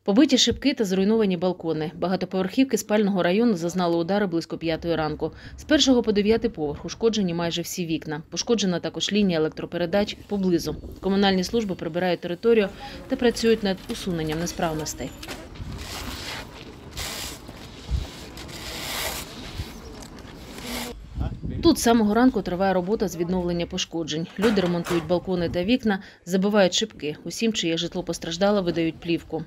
Побиті шибки та зруйновані балкони. Багатоповерхівки спального району зазнали удари близько 5-ї ранку. З 1-го по 9-й поверх ушкоджені майже всі вікна. Пошкоджена також лінія електропередач поблизу. Комунальні служби прибирають територію та працюють над усуненням несправностей. Тут з самого ранку триває робота з відновлення пошкоджень. Люди ремонтують балкони та вікна, забивають шибки. Усім, чиє житло постраждало, видають плівку.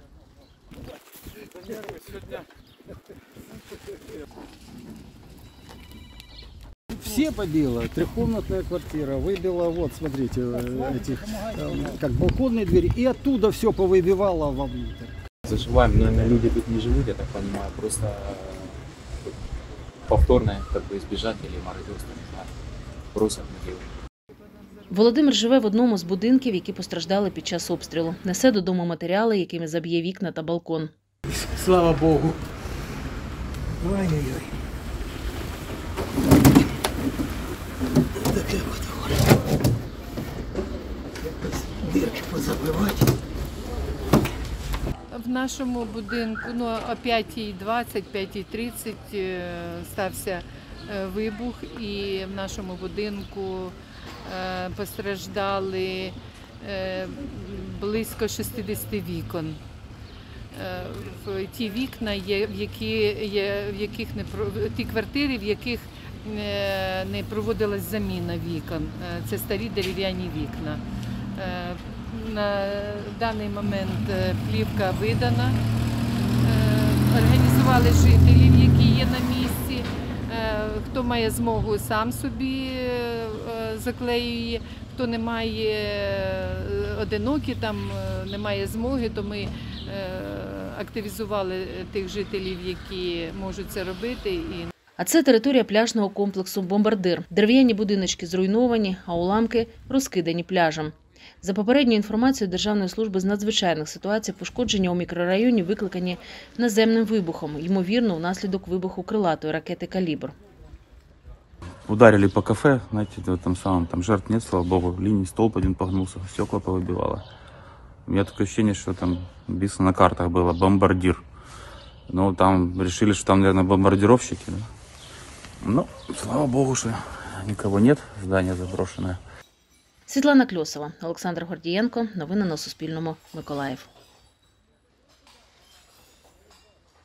Все побило. Трехкомнатная квартира. Выбила, вот, смотрите, эти, как балконные двери. И оттуда все повыбивало вовнутрь. Заживаем, наверное, люди тут не живут, я так понимаю. Просто повторное, как бы, избежать или мародерство, не знаю. Просят на дело. Володимир живе в одному з будинків, які постраждали під час обстрілу. Несе додому матеріали, якими заб'є вікна та балкон. Слава Богу. Ой-ой-ой. Таке от горе. Дірки позабивати. В нашому будинку о 5:20, 5:30 стався вибух, і в нашому будинку постраждали близько 60 вікон. Ті вікна є, ті квартири, в яких не проводилась заміна вікон. Це старі дерев'яні вікна. На даний момент плівка видана. Організували жителів, які є на місці. Хто має змогу, сам собі заклеює. Хто не має одинокі, там немає змоги, то ми активізували тих жителів, які можуть це робити. А це територія пляжного комплексу «Бомбардир». Дерев'яні будиночки зруйновані, а уламки розкидані пляжем. За попередньою інформацією Державної служби з надзвичайних ситуацій, пошкодження у мікрорайоні викликані наземним вибухом, ймовірно, внаслідок вибуху крилатої ракети «Калібр». Ударили по кафе, знаете, там жертв нет, слава богу, линий столб один погнулся, стекла повыбивало. У меня такое ощущение, что там написано на картах было «Бомбардир». Но там решили, что там, наверное, бомбардировщики. Да? Ну, слава богу, что никого нет, здание заброшенное. Світлана Кльосова, Олександр Гордієнко. Новини на Суспільному. Миколаїв.